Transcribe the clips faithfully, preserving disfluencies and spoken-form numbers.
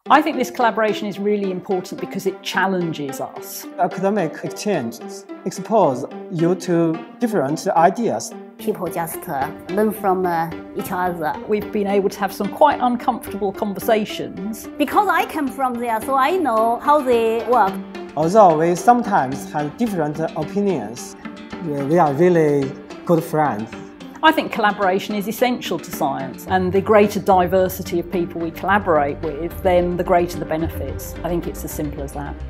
I think this collaboration is really important because it challenges us. Academic exchanges expose you to different ideas. People just uh, learn from uh, each other. We've been able to have some quite uncomfortable conversations. Because I come from there, so I know how they work. Although we sometimes have different opinions, we are really good friends. I think collaboration is essential to science, and the greater diversity of people we collaborate with, then the greater the benefits. I think it's as simple as that.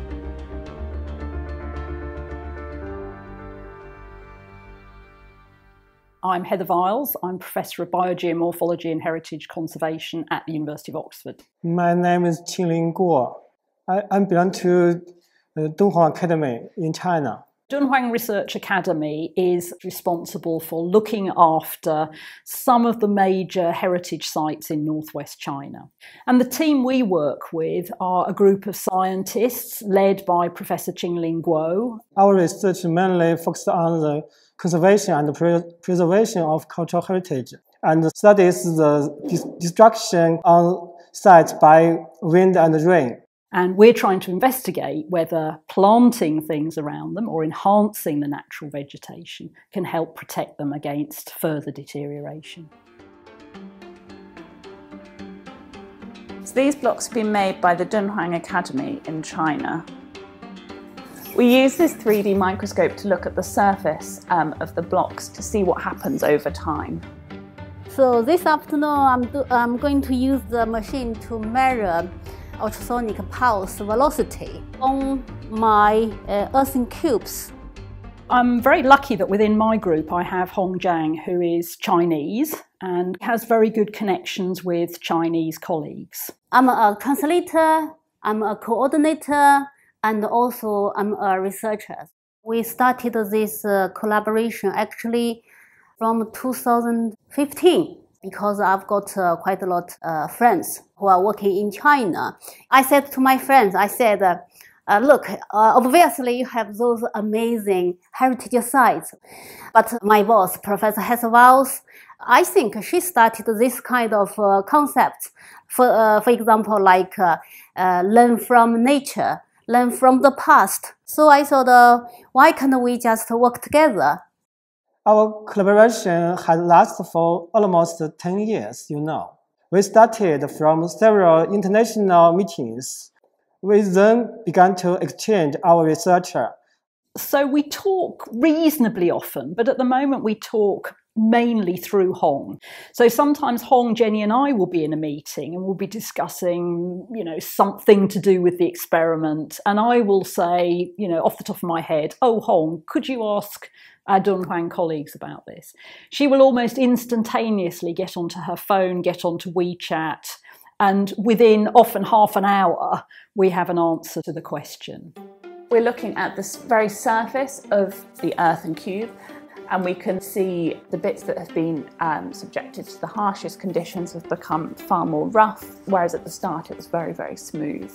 I'm Heather Viles. I'm Professor of Biogeomorphology and Heritage Conservation at the University of Oxford. My name is Qinglin Guo. I, I belong to the Dunhuang Academy in China. Dunhuang Research Academy is responsible for looking after some of the major heritage sites in northwest China. And the team we work with are a group of scientists led by Professor Qinglin Guo. Our research mainly focuses on the conservation and pre preservation of cultural heritage and studies the dis destruction on sites by wind and rain. And we're trying to investigate whether planting things around them or enhancing the natural vegetation can help protect them against further deterioration. So these blocks have been made by the Dunhuang Academy in China. We use this three D microscope to look at the surface um, of the blocks to see what happens over time. So this afternoon I'm, do I'm going to use the machine to measure ultrasonic pulse velocity on my uh, earthen cubes. I'm very lucky that within my group I have Hong Jiang, who is Chinese and has very good connections with Chinese colleagues. I'm a translator, I'm a coordinator, and also I'm a researcher. We started this uh, collaboration actually from two thousand fifteen. Because I've got uh, quite a lot of uh, friends who are working in China. I said to my friends, I said, uh, uh, look, uh, obviously you have those amazing heritage sites. But my boss, Professor Heather Viles, I think she started this kind of uh, concept. For, uh, for example, like uh, uh, learn from nature, learn from the past. So I thought, uh, why can't we just work together? Our collaboration has lasted for almost ten years, you know. We started from several international meetings. We then began to exchange our research. So we talk reasonably often, but at the moment we talk mainly through Hong. So sometimes Hong, Jenny and I will be in a meeting and we'll be discussing, you know, something to do with the experiment. And I will say, you know, off the top of my head, oh, Hong, could you ask our Dunhuang colleagues about this? She will almost instantaneously get onto her phone, get onto WeChat, and within often half an hour, we have an answer to the question. We're looking at the very surface of the earthen cube, and we can see the bits that have been um, subjected to the harshest conditions have become far more rough, whereas at the start it was very, very smooth.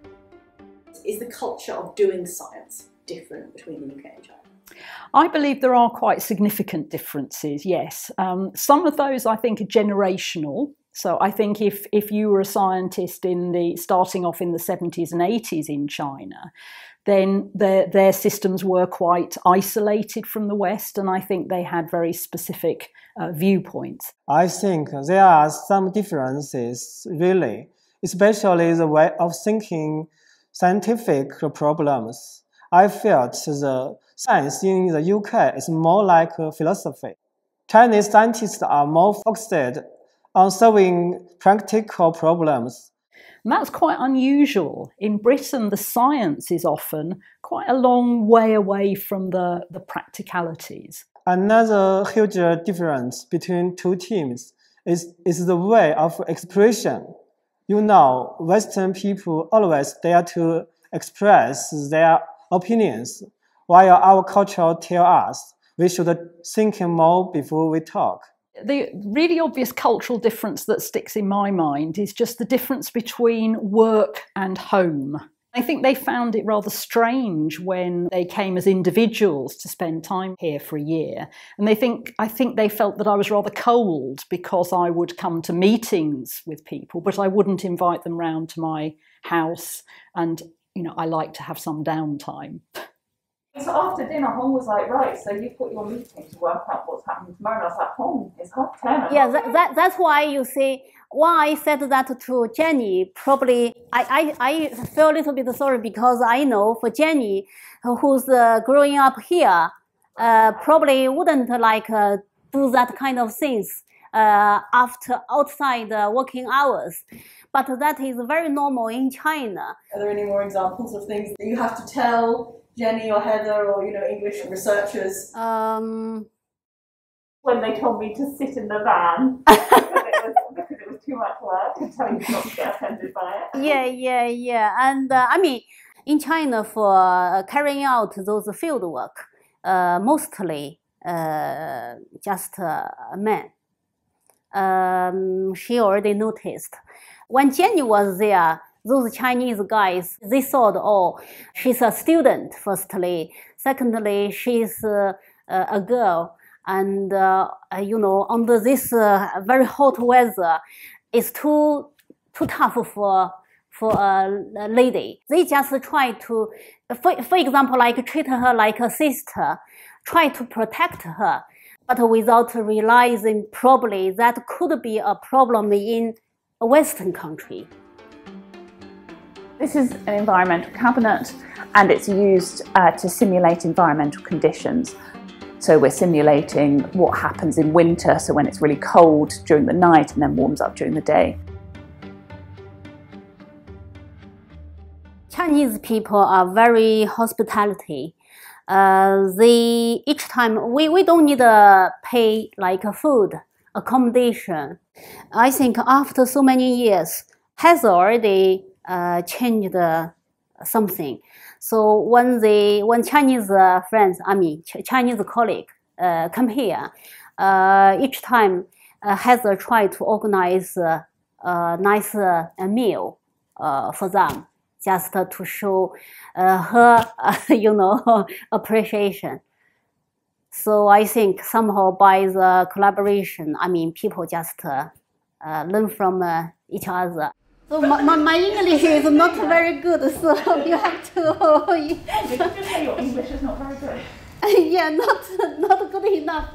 Is the culture of doing science different between the U K and China? I believe there are quite significant differences, yes. Um, some of those I think are generational. So I think if, if you were a scientist in the starting off in the seventies and eighties in China, then their, their systems were quite isolated from the West, and I think they had very specific uh, viewpoints. I think there are some differences, really, especially the way of thinking scientific problems. I felt the science in the U K is more like a philosophy. Chinese scientists are more focused on solving practical problems. And that's quite unusual. In Britain, the science is often quite a long way away from the, the practicalities. Another huge difference between two teams is, is the way of expression. You know, Western people always dare to express their opinions, while our culture tells us we should think more before we talk. The really obvious cultural difference that sticks in my mind is just the difference between work and home I think they found it rather strange when they came as individuals to spend time here for a year. And they think, I think they felt that I was rather cold because I would come to meetings with people, but I wouldn't invite them round to my house. And, you know, I like to have some downtime. So after dinner, Hong was like, right, so you've got your meeting to work out what's happening tomorrow. And I was like, Hong, it's half ten. Yeah, that, that, that's why you see, why I said that to Jenny, probably, I, I, I feel a little bit sorry because I know for Jenny, who's uh, growing up here, uh, probably wouldn't like uh, do that kind of things uh, after outside uh, working hours. But that is very normal in China. Are there any more examples of things that you have to tell Jenny or Heather or, you know, English researchers? Um, when they told me to sit in the van because, it was, because it was too much work and tell you not to get offended by it. Yeah, yeah, yeah. And uh, I mean, in China, for uh, carrying out those field work, uh, mostly uh, just uh, men. Um, she already noticed. When Jenny was there, those Chinese guys, they thought, oh, she's a student, firstly. Secondly, she's uh, a girl. And, uh, you know, under this uh, very hot weather, it's too too tough for, for a lady. They just try to, for, for example, like treat her like a sister, try to protect her, but without realizing probably that could be a problem in a Western country. This is an environmental cabinet and it's used uh, to simulate environmental conditions. So we're simulating what happens in winter, so when it's really cold during the night and then warms up during the day. Chinese people are very hospitality. Uh, they, each time, we, we don't need to pay like food, accommodation. I think after so many years, has already uh, changed uh, something. So when they, when Chinese uh, friends, I mean Ch Chinese colleague, uh, come here, uh, each time uh, Heather try to organize uh, a nice uh, a meal uh, for them, just uh, to show uh, her, uh, you know, appreciation. So I think somehow by the collaboration, I mean, people just uh, uh, learn from uh, each other. So my, my, my English is not very good, so you have to... Did you just say your English is not very good? Yeah, not, not good enough.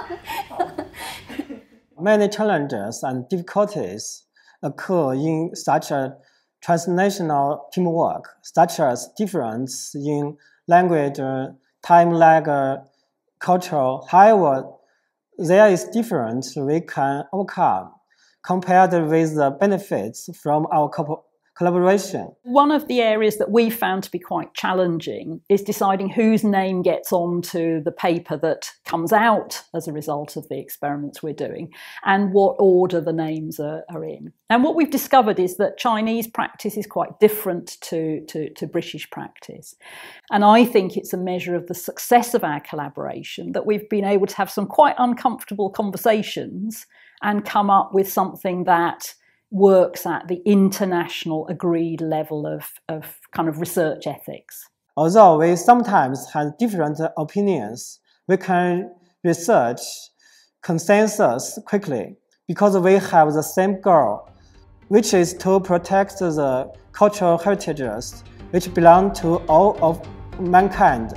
Many challenges and difficulties occur in such a transnational teamwork, such as difference in language, time lag, culture. However, there is difference we can overcome compared with the benefits from our co collaboration. One of the areas that we found to be quite challenging is deciding whose name gets onto the paper that comes out as a result of the experiments we're doing and what order the names are, are in. And what we've discovered is that Chinese practice is quite different to, to, to British practice. And I think it's a measure of the success of our collaboration that we've been able to have some quite uncomfortable conversations and come up with something that works at the international agreed level of, of kind of research ethics. Although we sometimes have different opinions, we can research consensus quickly because we have the same goal, which is to protect the cultural heritages which belong to all of mankind.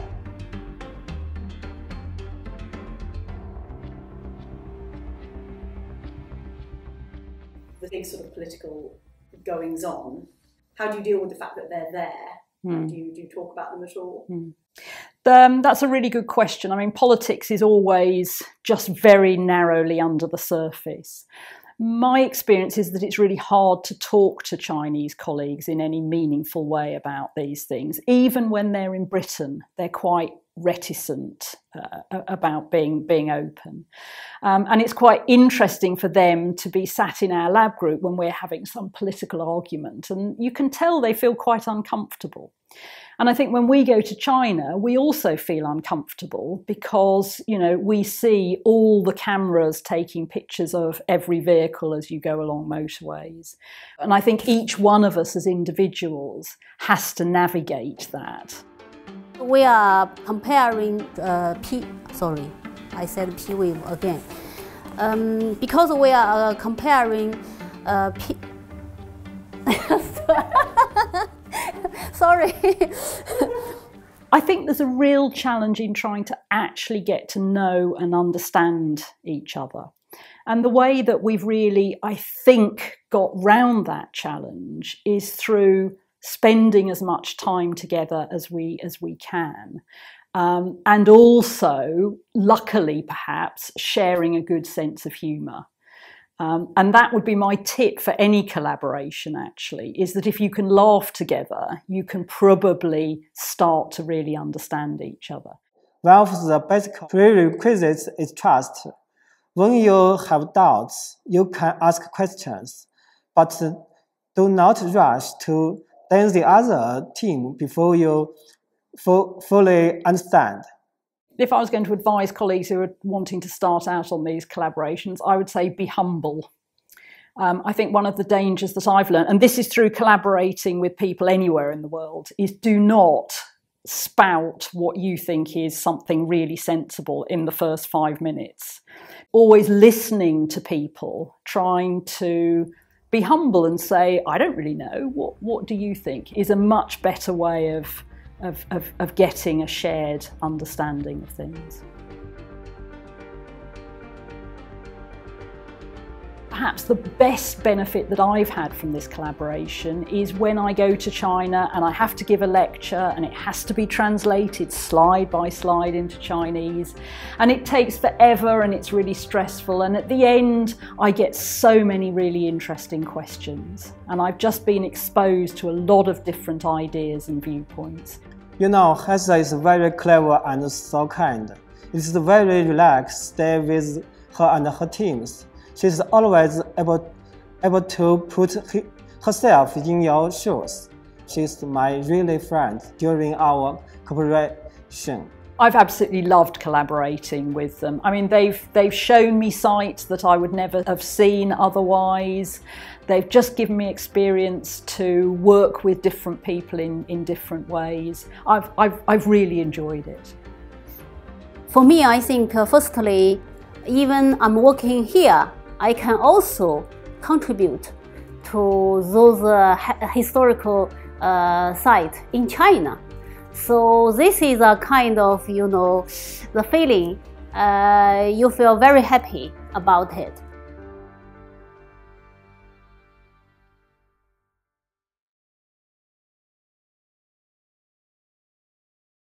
The big sort of political goings on, how do you deal with the fact that they're there? Mm. Do you, do you talk about them at all? Mm. Um, that's a really good question. I mean, politics is always just very narrowly under the surface. My experience is that it's really hard to talk to Chinese colleagues in any meaningful way about these things. Even when they're in Britain, they're quite reticent uh, about being being open. Um, and it's quite interesting for them to be sat in our lab group when we're having some political argument, and you can tell they feel quite uncomfortable. And I think when we go to China, we also feel uncomfortable because, you know, we see all the cameras taking pictures of every vehicle as you go along motorways. And I think each one of us as individuals has to navigate that. We are comparing uh, P, sorry, I said P wave again. Um, because we are uh, comparing uh, P, sorry. I think there's a real challenge in trying to actually get to know and understand each other. And the way that we've really, I think, got round that challenge is through spending as much time together as we as we can. Um, and also, luckily perhaps, sharing a good sense of humour. Um, and that would be my tip for any collaboration, actually, is that if you can laugh together, you can probably start to really understand each other. One of the basic prerequisites is trust. When you have doubts, you can ask questions, but do not rush to learn the other team before you fully understand. If I was going to advise colleagues who are wanting to start out on these collaborations, I would say be humble. Um, I think one of the dangers that I've learned, and this is through collaborating with people anywhere in the world, is do not spout what you think is something really sensible in the first five minutes. Always listening to people, trying to be humble and say, I don't really know, what, what do you think, is a much better way of Of, of, of getting a shared understanding of things. Perhaps the best benefit that I've had from this collaboration is when I go to China and I have to give a lecture and it has to be translated slide by slide into Chinese, and it takes forever and it's really stressful, and at the end I get so many really interesting questions, and I've just been exposed to a lot of different ideas and viewpoints. You know, Hessa is very clever and so kind. It's very relaxed stay with her and her teams. She's always able, able to put he, herself in your shoes. She's my really friend during our cooperation. I've absolutely loved collaborating with them. I mean, they've, they've shown me sites that I would never have seen otherwise. They've just given me experience to work with different people in, in different ways. I've, I've, I've really enjoyed it. For me, I think, uh, firstly, even I'm working here, I can also contribute to those uh, historical uh, sites in China. So this is a kind of, you know, the feeling, uh, you feel very happy about it.